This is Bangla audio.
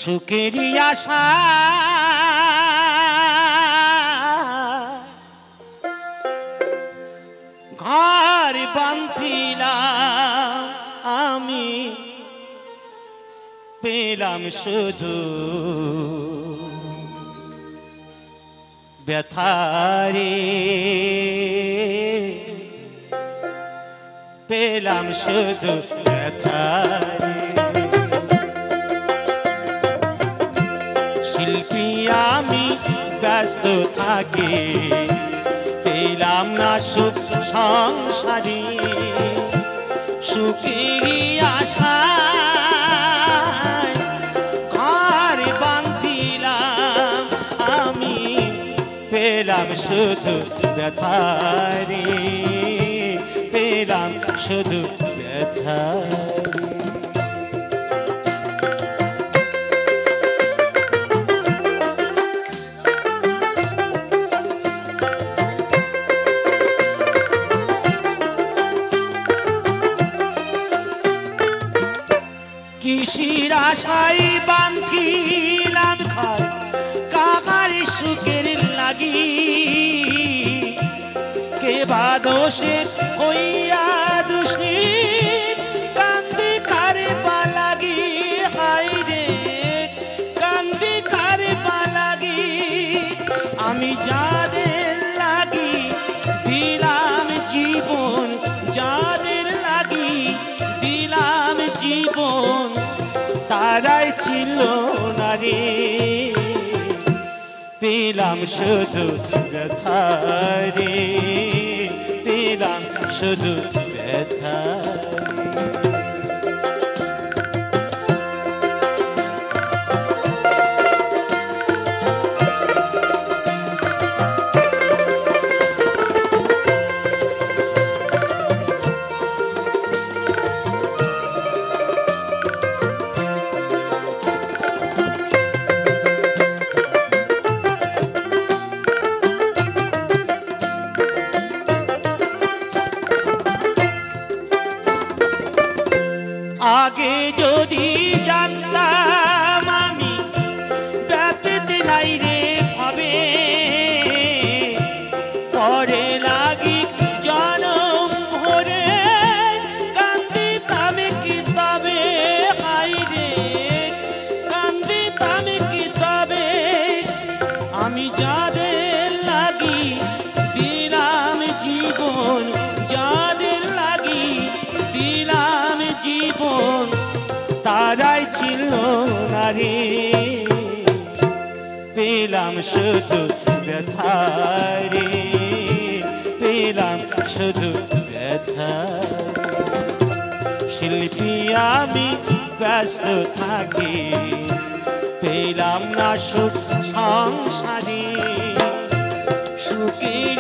সুখেরই আশা ঘর বাঁধিলাম আমি পেলাম শুধু ব্যথারে পেলাম শুধু ব্যথারে শিল্পী আমি ব্যস্ত থাকি পেলাম না সুখ সংসারে সুখেরই আশা ঘর বাঁধিলাম আমি পেলাম শুধু ব্যথারে পেলাম শুধু ব্যথারে কিসির আশায় বাঁধিলাম ঘর কাকার সুখের লাগি কে বা দোষের হইয়া দুষ্ণী কান্দি কারে পালাগি হাই রে কান্দি কারে পালাগি আমি যাদের লাগি দিলাম জীবন যাদের লাগি দিলাম জীবন তারাই ছিল না রে পেলাম শুধু ব্যথারে পেলাম শুধু ব্যথারে আগে যদি জানতাম আমি ব্যথিত নাই রে হবে পরে লাগি জনম ভরে কান্দিতাম কি তবে হাই রে কান্দিতাম কি তবে আমি যাদের লাগি দিলাম জীবন যাদের লাগি দিলাম জীবন তারাই ছিল না রে পেলাম শুধু ব্যথারে পেলাম শুধু ব্যথারে শিল্পী আমি ব্যস্ত থাকি পেলাম না সুখ সংসারে সুখের